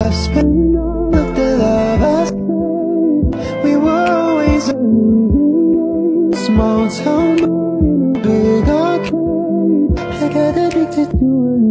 I spent all of the love I spent. We were always a losing game. Small town boy in a big arcade. I got addicted to a